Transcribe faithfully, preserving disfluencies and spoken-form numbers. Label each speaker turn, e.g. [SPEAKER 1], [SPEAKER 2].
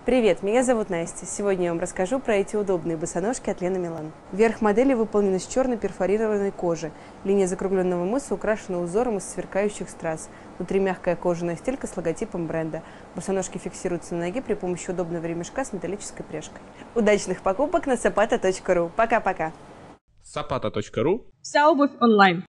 [SPEAKER 1] Привет, меня зовут Настя. Сегодня я вам расскажу про эти удобные босоножки от Лена Милан. Верх модели выполнен из черной перфорированной кожи. Линия закругленного мыса украшена узором из сверкающих страз. Внутри мягкая кожаная стелька с логотипом бренда. Босоножки фиксируются на ноге при помощи удобного ремешка с металлической пряжкой. Удачных покупок на сапата точка ру. Пока-пока.
[SPEAKER 2] сапата точка ру.
[SPEAKER 3] Вся обувь онлайн.